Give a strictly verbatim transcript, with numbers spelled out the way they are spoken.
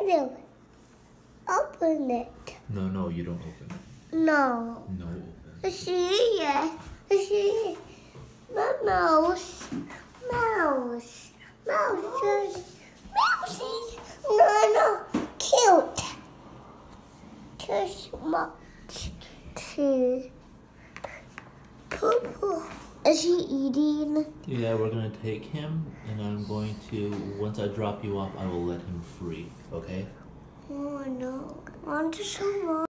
No. Open it. No, no, you don't open it. No. No open. See it. See the mouse. Mouse. Mouse. Mousey. No, no. Cute. Too much. Too. Poo-poo. Is he eating? Yeah, we're gonna take him, and I'm going to, once I drop you off, I will let him free, okay? Oh no. I want to show